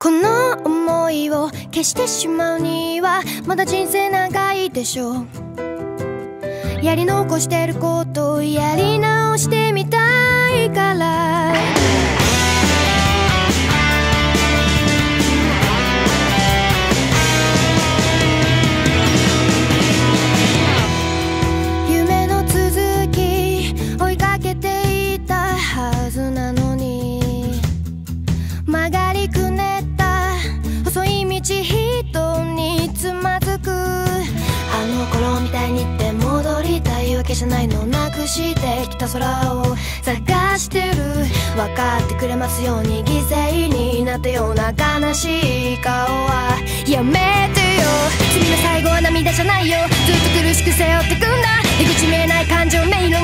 この想いを消してしまうにはまだ人生長いでしょう。やり残してることをやり直してみたいから。夢の続き追いかけていたはずなのに、曲がりくねった細い道一本につまずく。あの頃みたいにって戻りたいわけじゃないの。なくしてきた空を探してる。分かってくれますように犠牲になったような悲しい顔はやめてよ。罪の最後は涙じゃないよ。ずっと苦しく背負ってくんだ。出口見えない感情迷路